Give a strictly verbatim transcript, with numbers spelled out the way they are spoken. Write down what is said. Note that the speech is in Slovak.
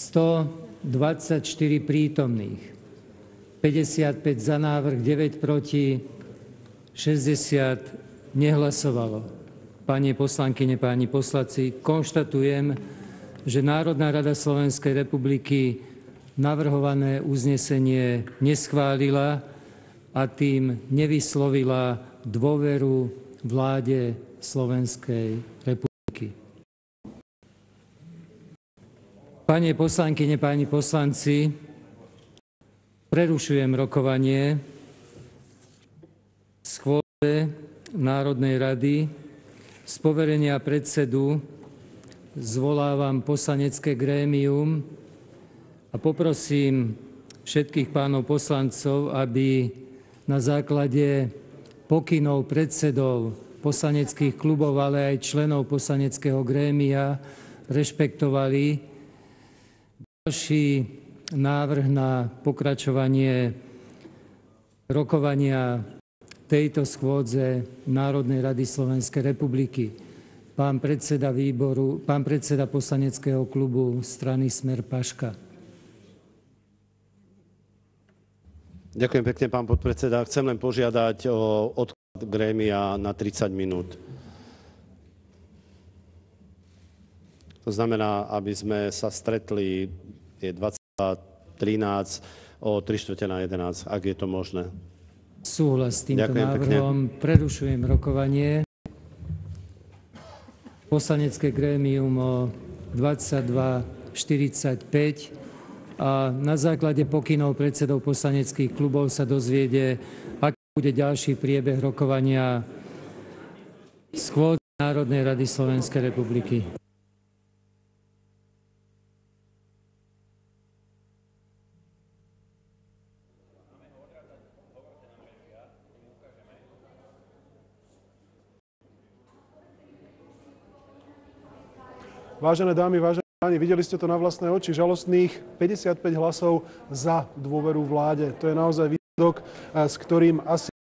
stodvadsaťštyri prítomných, päťdesiatpäť za návrh, deväť proti, šesťdesiat nehlasovalo. Pani poslankyne, páni poslanci, konštatujem, že Národná rada Slovenskej republiky navrhované uznesenie neschválila a tým nevyslovila dôveru vláde Slovenskej republiky. Pani poslankyne, páni poslanci, prerušujem rokovanie schôdze Národnej rady. Z poverenia predsedu zvolávam poslanecké grémium a poprosím všetkých pánov poslancov, aby na základe pokynov predsedov poslaneckých klubov, ale aj členov poslaneckého grémia rešpektovali ďalší návrh na pokračovanie rokovania tejto schôdze Národnej rady Slovenskej republiky. Pán predseda výboru, pán predseda poslaneckého klubu strany Smer Paška. Ďakujem pekne, pán podpredseda. Chcem len požiadať o odklad grémia na tridsať minút. To znamená, aby sme sa stretli, je dvadsať trinásť, o tri štvrte na jedenásť, ak je to možné. Súhlas s týmto Ďakujem návrhom. Pekne. Prerušujem rokovanie. Poslanecké grémium o dvadsaťdva štyridsaťpäť a na základe pokynov predsedov poslaneckých klubov sa dozviede, aký bude ďalší priebeh rokovania schôdze Národnej rady Slovenskej republiky. Vážené dámy, vážení páni, videli ste to na vlastné oči, žalostných päťdesiatpäť hlasov za dôveru vláde. To je naozaj výsledok, s ktorým asi